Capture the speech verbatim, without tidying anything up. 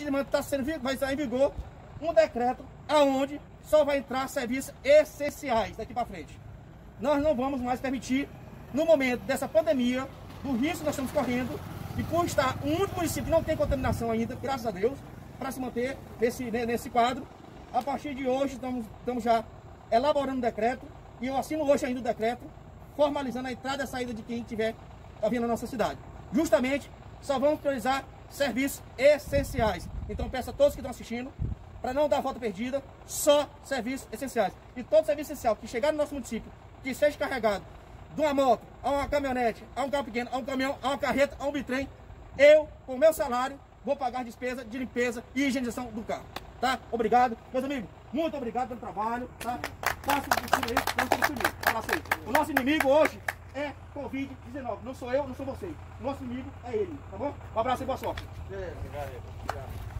neste momento tá sendo, vai estar em vigor um decreto aonde só vai entrar serviços essenciais daqui para frente. Nós não vamos mais permitir, no momento dessa pandemia, do risco que nós estamos correndo, e por estar um único município que não tem contaminação ainda, graças a Deus, para se manter nesse, nesse quadro. A partir de hoje, estamos, estamos já elaborando um decreto, e eu assino hoje ainda o decreto, formalizando a entrada e a saída de quem estiver vindo na nossa cidade. Justamente, só vamos priorizar serviços essenciais. Então, peço a todos que estão assistindo, para não dar a volta perdida, só serviços essenciais. E todo serviço essencial que chegar no nosso município, que seja carregado de uma moto, a uma caminhonete, a um carro pequeno, a um caminhão, a uma carreta, a um bitrem, eu, com o meu salário, vou pagar despesa de limpeza e higienização do carro. Tá? Obrigado. Meus amigos, muito obrigado pelo trabalho. Tá? Faça o possível aí, vamos conseguir. Fala assim. O nosso inimigo hoje é covid dezenove. Não sou eu, não sou você. O nosso inimigo é ele. Tá bom? Um abraço e boa sorte. Obrigado.